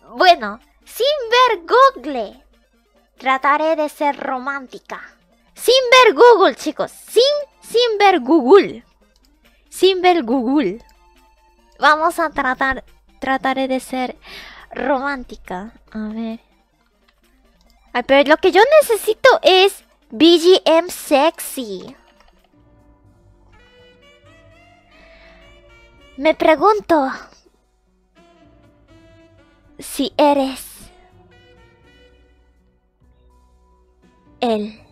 Bueno, sin ver Google. Trataré de ser romántica. Sin ver Google, chicos. Sin ver Google. Sin ver Google. Vamos a trataré de ser romántica. A ver. Ay, pero lo que yo necesito es BGM sexy. Me pregunto si eres él.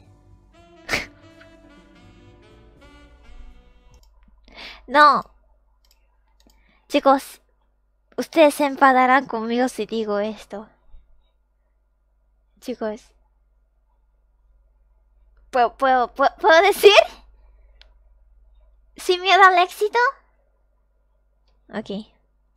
No. Chicos, ustedes se enfadarán conmigo si digo esto. Chicos. ¿Puedo decir? ¿Sin miedo al éxito? Ok.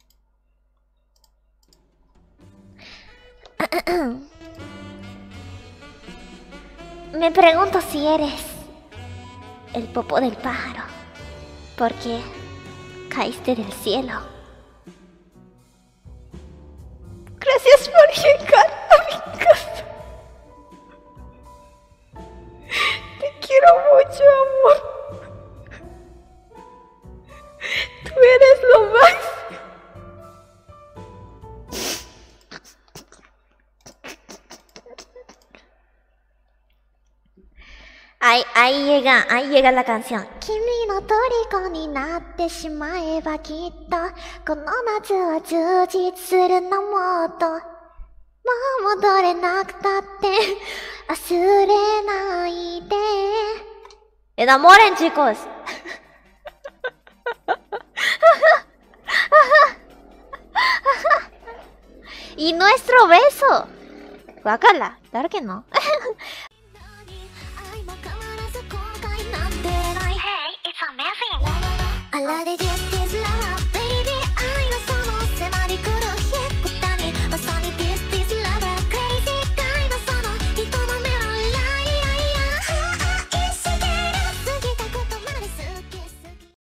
Me pregunto si eres el popo del pájaro. Porque caíste del cielo. Gracias por llegar a mi casa. Te quiero mucho, amor. Tú eres lo más. Ahí llega la canción. Kimi no toriko ni natte shimaeba kitto kono natsu wa jujitsu suru no motto mou modorenaku tatte asurenai de. Enamoren, chicos. Y nuestro beso. Guácala, claro que no. Hey, it's amazing.